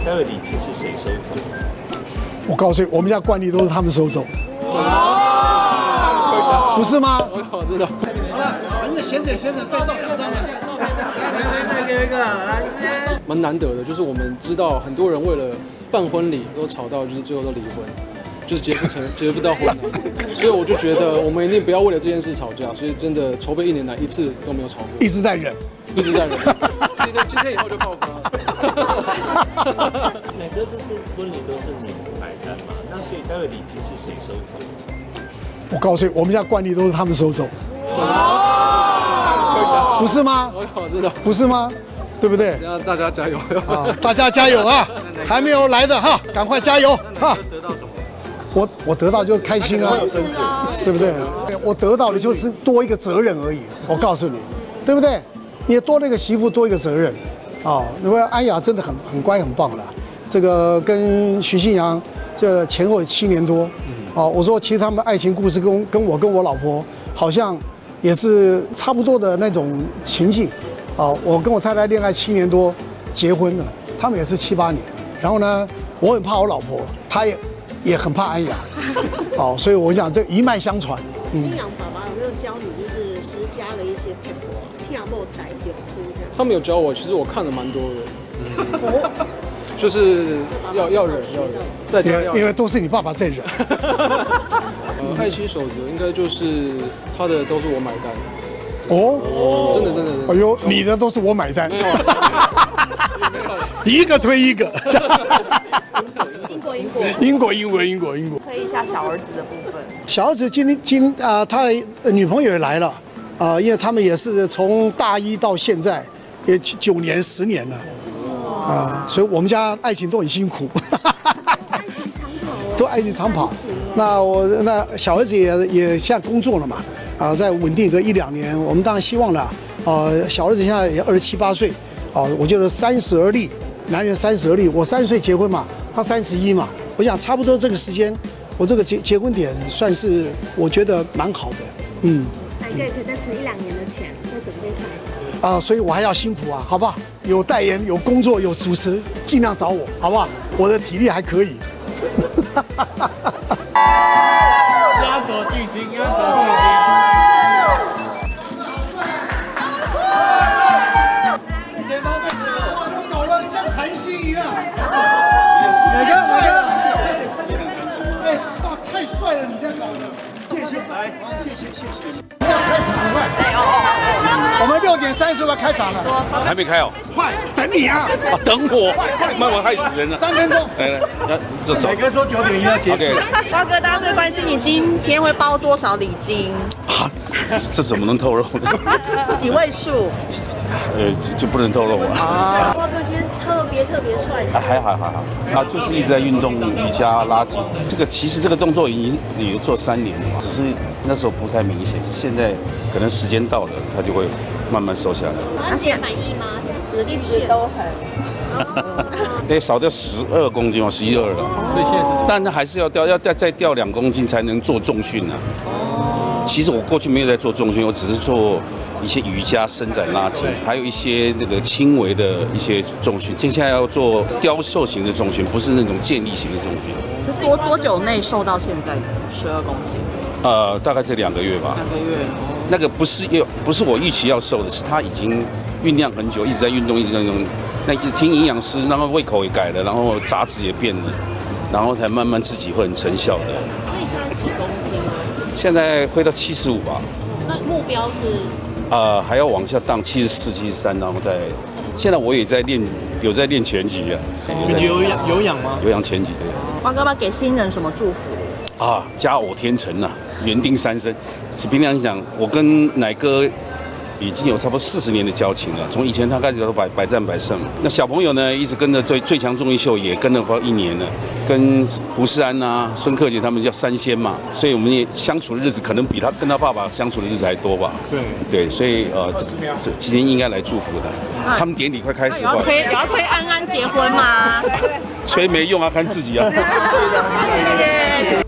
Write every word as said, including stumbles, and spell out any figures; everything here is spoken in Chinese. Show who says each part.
Speaker 1: 待会礼金是谁收走？
Speaker 2: 我告诉你，我们家惯例都是他们收走。哦，不是吗？
Speaker 3: 我知道。
Speaker 2: 好了，反正闲着闲着再照两张了。来来来，再给一个来。
Speaker 3: 蛮难得的，就是我们知道很多人为了办婚礼都吵到，就是最后都离婚。 就是结不成，结不到婚了，所以我就觉得我们一定不要为了这件事吵架，所以真的筹备一年来一次都没有吵过，
Speaker 2: 一直在忍，
Speaker 3: 一直在忍。今天今天以后就爆发了。
Speaker 1: 乃哥这次婚礼都是你买单嘛？那所以待会礼金是谁收走？
Speaker 2: 我告诉你，我们家惯例都是他们收走。哦，不是吗？
Speaker 3: 我知道，
Speaker 2: 不是吗？对不对？
Speaker 3: 大家加油
Speaker 2: 啊！大家加油啊！还没有来的哈，赶快加油哈！
Speaker 1: 得到什么？
Speaker 2: 我我得到就开心啊，对不对？我得到的就是多一个责任而已。我告诉你，对不对？你多了一个媳妇，多一个责任啊。因为安雅真的很很乖很棒了，这个跟徐信阳这前后七年多啊。我说其实他们的爱情故事跟跟我跟我老婆好像也是差不多的那种情境啊。我跟我太太恋爱七年多，结婚了，他们也是七八年。然后呢，我很怕我老婆，她也。 也很怕安雅，哦，所以我想这一脉相传。
Speaker 4: 信阳爸爸有没有教你就是持家的一些撇步，听不逮点哭这样？
Speaker 3: 他们有教我，其实我看了蛮多的，就是要要忍要忍，在家要忍，
Speaker 2: 因为都是你爸爸在忍。
Speaker 3: 呃，爱妻守则应该就是他的都是我买单。
Speaker 2: 哦，
Speaker 3: 真的真的。
Speaker 2: 哎呦，你的都是我买单。
Speaker 3: 没有，
Speaker 2: 一个推一个。
Speaker 4: 英国，
Speaker 2: 英国，英国，英国，英国。
Speaker 5: 推一下小儿子的部分。
Speaker 2: 小儿子今天今啊、呃，他女朋友也来了啊、呃，因为他们也是从大一到现在也九年、十年了啊、呃，所以我们家爱情都很辛苦，都爱情长跑。那我那小儿子也也现在工作了嘛啊、呃，再稳定个一两年，我们当然希望了啊、呃。小儿子现在也二十七八岁啊，我觉得三十而立，男人三十而立。我三十岁结婚嘛。 他三十一嘛，我想差不多这个时间，我这个结结婚点算是我觉得蛮好的，嗯。
Speaker 4: 大概可以再存一两年的钱，再准备看。
Speaker 2: 啊，所以我还要辛苦啊，好不好？有代言，有工作，有主持，尽量找我，好不好？我的体力还可以。
Speaker 1: 压轴巨星，压轴巨星。
Speaker 2: 哪个哪个？哎，哇，太帅了！你这样搞的，谢谢，来，谢谢谢谢谢谢。开始很快，我们六点三十要开场了，
Speaker 6: 还没开哦，
Speaker 2: 快，等你啊！
Speaker 6: 啊，等我，那我害死人了。
Speaker 2: 三分钟，
Speaker 6: 来来，来，这走。
Speaker 1: 磊哥说九点一要结束。
Speaker 5: 瓜哥，大家最关心你今天会包多少礼金？
Speaker 6: 啊，这怎么能透露呢？
Speaker 5: 几位数？
Speaker 6: 呃，就就不能透露啊。
Speaker 4: 瓜哥今天特别特别帅。
Speaker 6: 啊，还好还好啊，就是一直在运动瑜伽拉筋。这个其实这个动作已经也做三年了，只是那时候不太明显，是现在可能时间到了，它就会慢慢瘦下来。
Speaker 4: 而且满意吗？一直都很。
Speaker 6: 得少掉十二公斤哦，十一二了。但还是要掉，要再再掉两公斤才能做重训啊。其实我过去没有在做重训，我只是做一些瑜伽、伸展、拉筋，还有一些那个轻微的一些重训。接下来要做雕塑型的重训，不是那种健力型的重训。
Speaker 5: 是多多久内瘦到现在的十二公斤？
Speaker 6: 呃，大概这两个月吧。
Speaker 5: 两个月。
Speaker 6: 那个不是要不是我预期要瘦的，是他已经酝酿很久，一直在运动，一直在运动。那听营养师，然后胃口也改了，然后杂质也变了，然后才慢慢自己会很成效的。
Speaker 4: 所以现在几公斤？
Speaker 6: 现在会到七十五吧。
Speaker 4: 那目标是？
Speaker 6: 呃，还要往下荡，七十四、七十三，然后再。现在我也在练，有在练拳击啊。
Speaker 1: 有氧有氧吗？
Speaker 6: 有氧拳击这样。
Speaker 5: 瓜哥，要不要给新人什么祝福？
Speaker 6: 啊，家偶天成呐、啊，缘定三生。平常讲，我跟奶哥已经有差不多四十年的交情了，从以前他开始都百百战百胜。那小朋友呢，一直跟着最最强综艺秀也跟了快一年了，跟胡世安啊、孙克杰他们叫三仙嘛，所以我们也相处的日子可能比他跟他爸爸相处的日子还多吧。对对，所以呃，这这今天应该来祝福的。他们典礼快开始了，
Speaker 5: 有要催有要催安安结婚吗？
Speaker 6: 催没用啊，看自己啊。
Speaker 5: 谢谢。